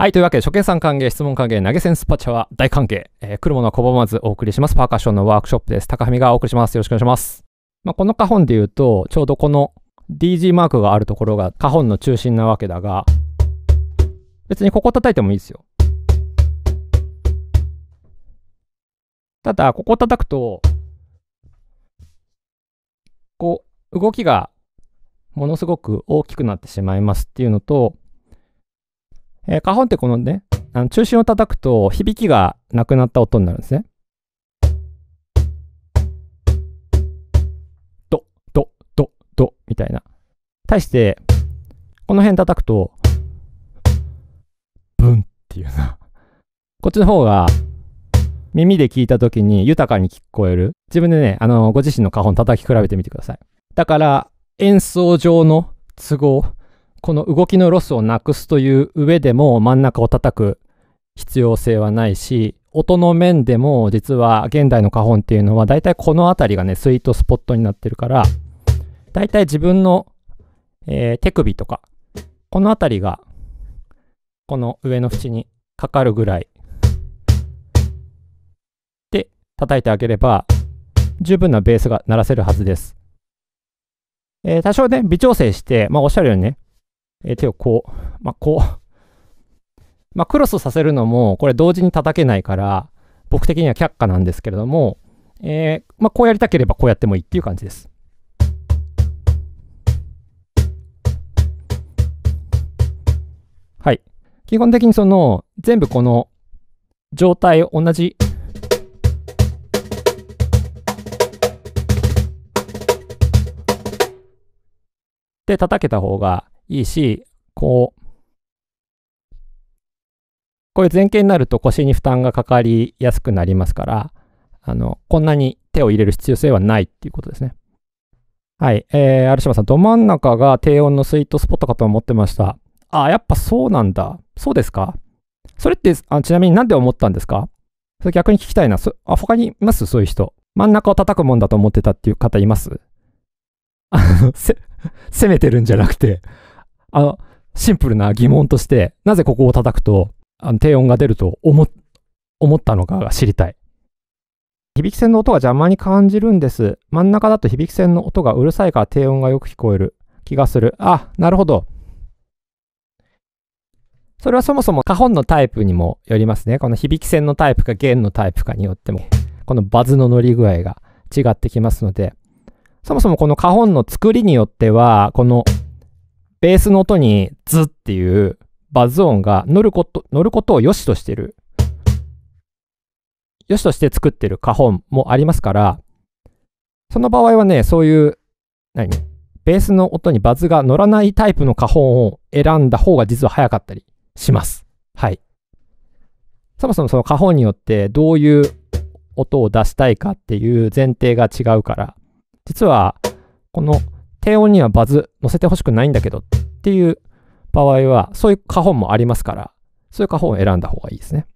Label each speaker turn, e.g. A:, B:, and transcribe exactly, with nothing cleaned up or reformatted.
A: はい。というわけで、初見さん歓迎、質問歓迎、投げ銭スパチャは大歓迎。えー、来るものは拒まずお送りします。パーカッションのワークショップです。高文がお送りします。よろしくお願いします。まあ、この花本で言うと、ちょうどこの ディージー マークがあるところが花本の中心なわけだが、別にここ叩いてもいいですよ。ただ、ここ叩くと、こう、動きがものすごく大きくなってしまいますっていうのと、えー、花本ってこのね、あの中心を叩くと響きがなくなった音になるんですね。ド、ド、ド、ドみたいな。対して、この辺叩くと、ブンっていうな。こっちの方が耳で聞いたときに豊かに聞こえる。自分でね、あの、ご自身の花本叩き比べてみてください。だから、演奏上の都合、この動きのロスをなくすという上でも真ん中を叩く必要性はないし、音の面でも実は現代の花本っていうのはだいたいこの辺りがね、スイートスポットになってるから、だいたい自分の、えー、手首とか、この辺りがこの上の縁にかかるぐらいで叩いてあげれば十分なベースが鳴らせるはずです。えー、多少ね、微調整して、まあおっしゃるようにね、えー、手をこう、まあ、こう、まあ、クロスさせるのも、これ同時に叩けないから、僕的には却下なんですけれども、えー、まあ、こうやりたければこうやってもいいっていう感じです。はい。基本的にその、全部この状態を同じ、で叩けた方がいいし、こう、こういう前傾になると腰に負担がかかりやすくなりますから、あの、こんなに手を入れる必要性はないっていうことですね。はい。えー、アルシマさん、ど真ん中が低音のスイートスポットかと思ってました。あ、やっぱそうなんだ。そうですか？それって、あ、ちなみになんで思ったんですか？それ逆に聞きたいな。そあ、他にいます？そういう人。真ん中を叩くもんだと思ってたっていう方います？あの、せ、攻めてるんじゃなくて、あの、シンプルな疑問として、なぜここを叩くと、あの低音が出ると思、思ったのかが知りたい。響き線の音が邪魔に感じるんです。真ん中だと響き線の音がうるさいから低音がよく聞こえる気がする。あ、なるほど。それはそもそも花本のタイプにもよりますね。この響き線のタイプか弦のタイプかによっても、このバズの乗り具合が違ってきますので、そもそもこの花本の作りによっては、このベースの音にズっていうバズ音が乗ること、乗ることを良しとしてる。良しとして作ってる花本もありますから、その場合はね、そういう、何？ベースの音にバズが乗らないタイプの花本を選んだ方が実は早かったりします。はい。そもそもその花本によってどういう音を出したいかっていう前提が違うから、実はこの低音にはバズ乗せてほしくないんだけどっていう場合は、そういう花本もありますから、そういう花本を選んだ方がいいですね。